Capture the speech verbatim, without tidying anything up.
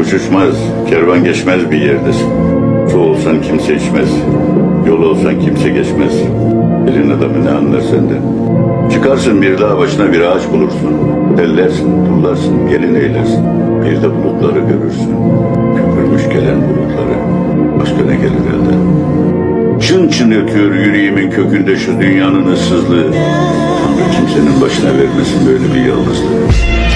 Kuş uçmaz, kervan geçmez bir yerdesin. Su olsan kimse içmez, yol olsan kimse geçmez. Elin adamı ne anlar senden? Çıkarsın bir dağ başına bir ağaç bulursun. Tellersin, tullarsın, gelin eylersin. Bir de bulutları görürsün. Köpürmüş gelen bulutları. Başka ne gelir elden? Çın çın ötüyor yüreğimin kökünde şu dünyanın ıssızlığı. Tanrı kimsenin başına vermesin böyle bir yalnızlığı.